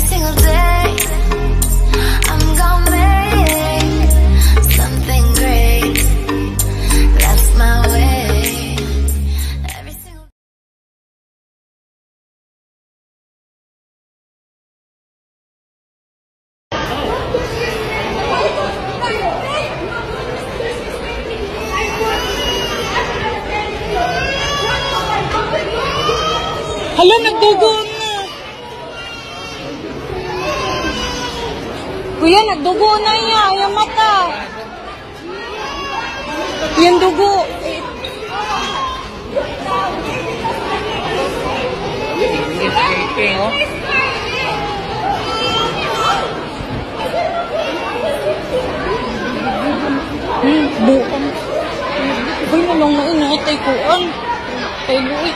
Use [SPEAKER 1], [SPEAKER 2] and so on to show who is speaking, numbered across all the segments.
[SPEAKER 1] single day I'm gonna make something great. That's my way. Every single
[SPEAKER 2] Hala, nagdugo na. Kuya, nagdugo na niya. Yung mata. Yung dugo. Bukan. Uy, nalong na inatay ko. Tay luwi.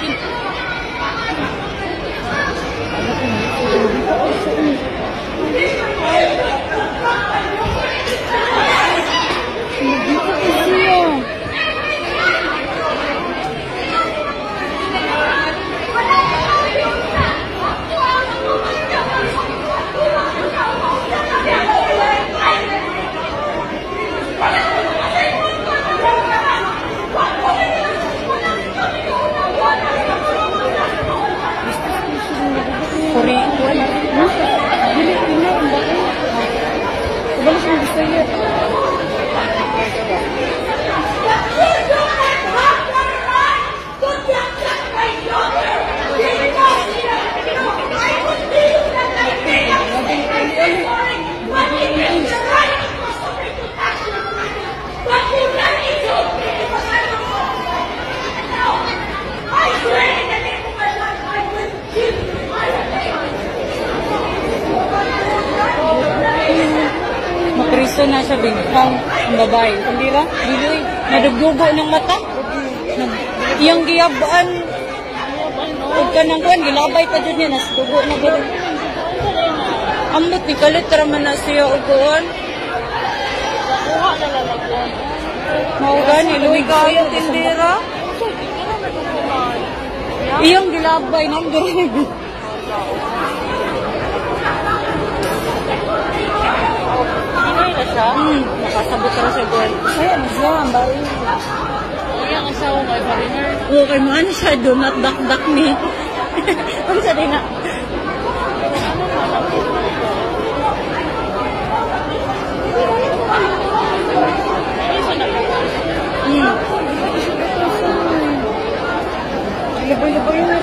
[SPEAKER 2] Makristo na siya bingkang ang babae. Hindi ba? Biloy. Nadugdugo ng mata. Iyang giyabaan. Huwag ka nang kuhan. Gilabay pa dyan niya. Nasdugo na ba? Ambot ni kalit raman na siya upuan. Maugan. Iluwi kayo tindera. Iyang gilabay. Nandun. Nakasabot ka na sa buwan. Ay, ano siya? Ang bari. Ay, ang asawa kay Mariner. Oo, kay Maan siya doon at dak-dak ni. Ang sa din na. Labay-labay yun.